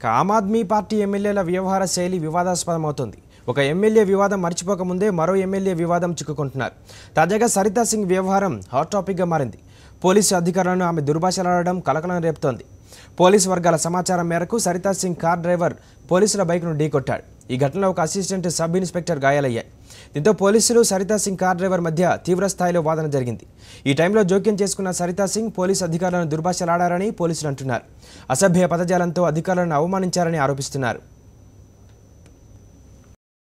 Aam Aadmi party ఎమ్మెల్యేల వ్యవహార శైలి వివాదాస్పదమవుతోంది. ఒక ఎమ్మెల్యే వివాదం మర్చిపోకముందే మరో ఎమ్మెల్యే వివాదం చిక్కుకుంటున్నారు. తాజాగా సరితా సింగ్ వ్యవహారం హాట్ టాపిక్గా మారింది. పోలీసు అధికారులను ఆమె దుర్భాషలాడడం కలకలం రేపుతోంది. పోలీసు వర్గాల సమాచారం మేరకు సరితా సింగ్ కార్ డ్రైవర్ పోలీసుల బైక్ను ఢీకొట్టాడు. ఈ ఘటనలో ఒక అసిస్టెంట్ సబ్ ఇన్స్పెక్టర్ గాయాలయ్యాయి. దీంతో పోలీసులు సరితా సింగ్ కార్ డ్రైవర్ మధ్య తీవ్ర స్థాయిలో వాదన జరిగింది. ఈ టైంలో జోక్యం చేసుకున్న సరితా సింగ్ పోలీసు అధికారులను దుర్భాషలాడారని పోలీసులు అంటున్నారు. అసభ్య పదజాలంతో అధికారులను అవమానించారని ఆరోపిస్తున్నారు.